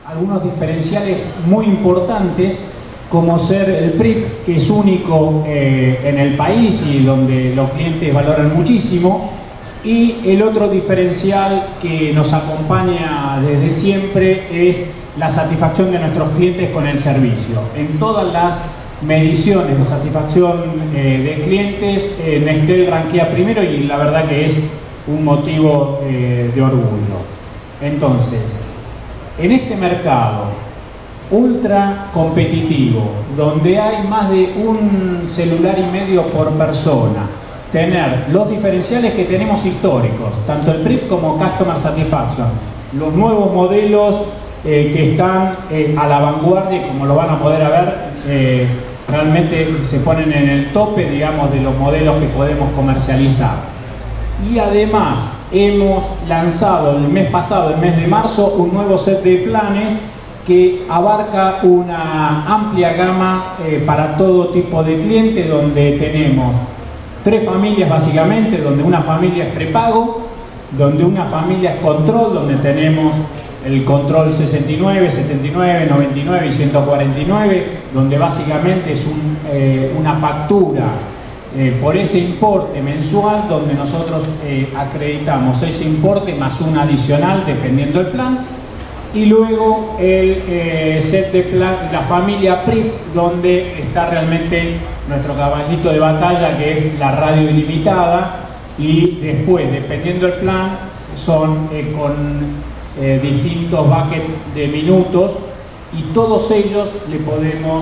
algunos diferenciales muy importantes, como ser el PRIP, que es único en el país y donde los clientes valoran muchísimo, y el otro diferencial que nos acompaña desde siempre es la satisfacción de nuestros clientes con el servicio. En todas las mediciones de satisfacción de clientes, Nextel rankea primero y la verdad que es un motivo de orgullo. Entonces, en este mercado ultra competitivo, donde hay más de un celular y medio por persona, tener los diferenciales que tenemos históricos, tanto el PRIP como Customer Satisfaction, los nuevos modelos que están a la vanguardia, como lo van a poder ver, realmente se ponen en el tope, digamos, de los modelos que podemos comercializar. Y además hemos lanzado el mes pasado, el mes de marzo, un nuevo set de planes que abarca una amplia gama para todo tipo de cliente, donde tenemos 3 familias básicamente, donde una familia es prepago, donde una familia es control, donde tenemos el control 69, 79, 99 y 149, donde básicamente es una factura por ese importe mensual, donde nosotros acreditamos ese importe más un adicional dependiendo del plan. Y luego el set de plan, la familia PRIP, donde está realmente nuestro caballito de batalla, que es la radio ilimitada, y después, dependiendo del plan, son con distintos buckets de minutos, y todos ellos le podemos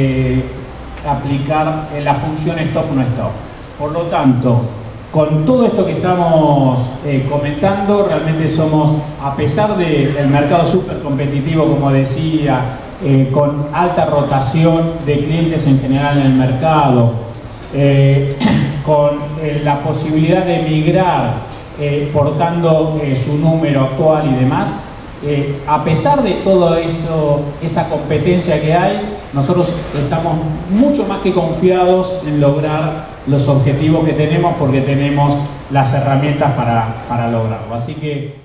aplicar la función stop no stop. Por lo tanto, con todo esto que estamos comentando, realmente somos, a pesar del mercado súper competitivo, como decía, con alta rotación de clientes en general en el mercado, con la posibilidad de migrar portando su número actual y demás, a pesar de todo eso, esa competencia que hay, nosotros estamos mucho más que confiados en lograr los objetivos que tenemos, porque tenemos las herramientas para lograrlo. Así que